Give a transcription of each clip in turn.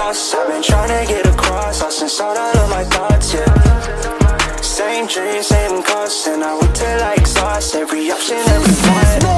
lost. I've been trying to get across, lost inside all of my thoughts, yeah. Same dreams, same costs, and I wait till I exhaust every option, every one.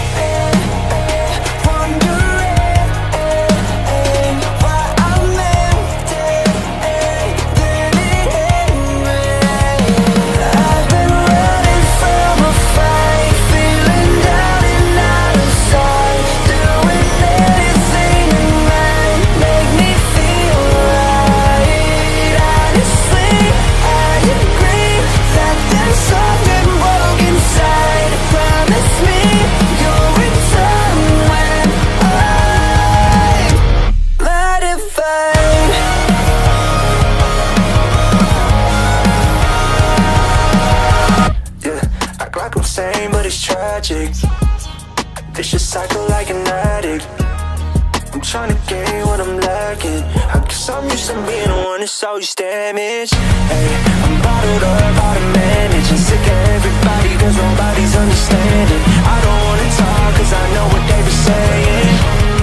But it's tragic, vicious cycle like an addict. I'm trying to gain what I'm lacking. I guess I'm used to being the one that's always damaged. Hey, I'm bottled up, out of manage, and sick of everybody cause nobody's understanding. I don't wanna talk cause I know what they were saying.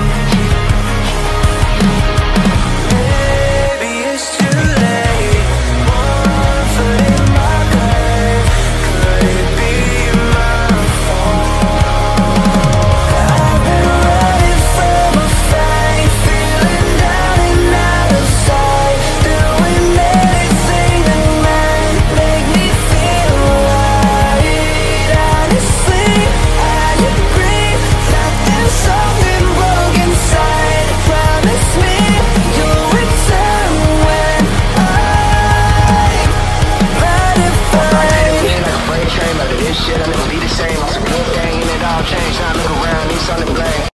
Maybe it's too late, one foot in my grave. Could it be shit, I never be the same. I'm some good thing, and it all changed. Now I look around, need something to blame.